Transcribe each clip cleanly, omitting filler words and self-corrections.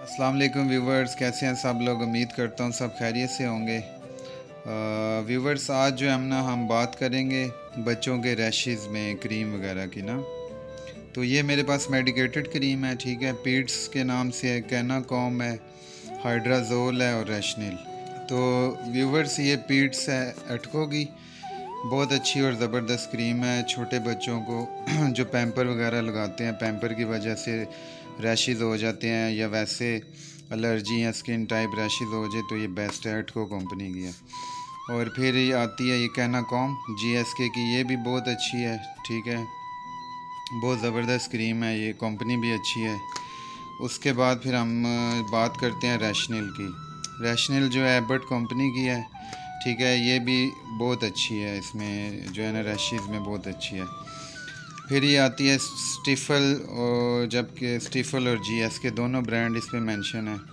अस्सलाम वालेकुम व्यूवर्स, कैसे हैं सब लोग। उम्मीद करता हूँ सब खैरियत से होंगे। व्यूवर्स, आज जो है ना हम बात करेंगे बच्चों के रैशेज़ में क्रीम वगैरह की ना। तो ये मेरे पास मेडिकेटेड क्रीम है, ठीक है। पीड्स के नाम से है, कैनाकॉम है, हाइड्राजोल है और रैशनिल। तो व्यूवर्स, ये पीड्स है एटको की, बहुत अच्छी और ज़बरदस्त क्रीम है। छोटे बच्चों को जो पैम्पर वगैरह लगाते हैं, पैम्पर की वजह से रैशेज़ हो जाते हैं या वैसे एलर्जी या स्किन टाइप रैशेज़ हो जाए तो ये बेस्ट है, एटको कंपनी की है। और फिर ये आती है ये कैनाकॉम जीएसके की, ये भी बहुत अच्छी है, ठीक है। बहुत ज़बरदस्त क्रीम है, ये कंपनी भी अच्छी है। उसके बाद फिर हम बात करते हैं रैशनिल की। रैशनिल जो है एबर्ट कंपनी की है, ठीक है। ये भी बहुत अच्छी है, इसमें जो है ना रैशेज़ में बहुत अच्छी है। फिर ये आती है स्टीफल, और जबकि स्टीफल और जीएस के दोनों ब्रांड इस पर मेंशन है।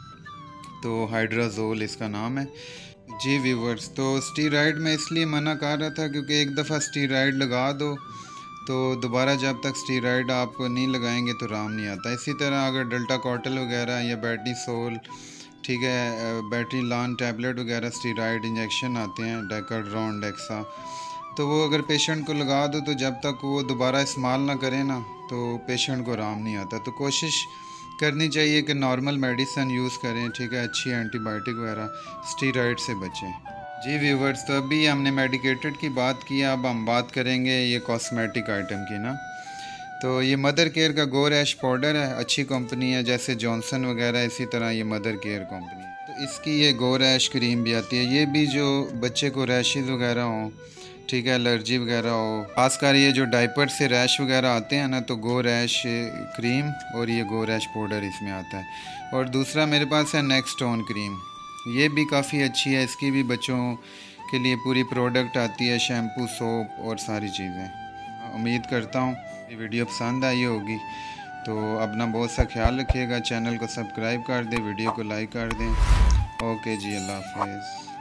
तो हाइड्राजोल इसका नाम है जी व्यूवर्स। तो स्टीरॉयड में इसलिए मना कर रहा था क्योंकि एक दफ़ा स्टीरॉयड लगा दो तो दोबारा जब तक स्टीरॉयड आप नहीं लगाएंगे तो आराम नहीं आता। इसी तरह अगर डेल्टा कॉटल वगैरह या बैटरी सोल, ठीक है, बैटरी लॉन टैबलेट वगैरह स्टीरॉयड इंजेक्शन आते हैं, डेकाड्रॉन डेक्सा, तो वो अगर पेशेंट को लगा दो तो जब तक वो दोबारा इस्तेमाल ना करे ना तो पेशेंट को आराम नहीं आता। तो कोशिश करनी चाहिए कि नॉर्मल मेडिसिन यूज़ करें, ठीक है, अच्छी एंटीबायोटिक वगैरह, स्टीरॉयड से बचें जी व्यूवर्स। तो अभी हमने मेडिकेटेड की बात की, अब हम बात करेंगे ये कॉस्मेटिक आइटम की ना। तो ये मदर केयर का गो रैश पाउडर है, अच्छी कंपनी है, जैसे जॉनसन वगैरह, इसी तरह ये मदर केयर कंपनी है। तो इसकी ये गो रैश क्रीम भी आती है, ये भी जो बच्चे को रैशेज़ वगैरह हों, ठीक है, एलर्जी वगैरह हो, खासकर ये जो डाइपर से रैश वगैरह आते हैं ना, तो गो रैश क्रीम और ये गो रैश पाउडर इसमें आता है। और दूसरा मेरे पास है नेक्स्टोन क्रीम, ये भी काफ़ी अच्छी है, इसकी भी बच्चों के लिए पूरी प्रोडक्ट आती है, शैम्पू, सोप और सारी चीज़ें। उम्मीद करता हूँ ये वीडियो पसंद आई होगी। तो अपना बहुत सा ख्याल रखिएगा, चैनल को सब्सक्राइब कर दें, वीडियो को लाइक कर दें। ओके जी, अल्लाह हाफ़िज़।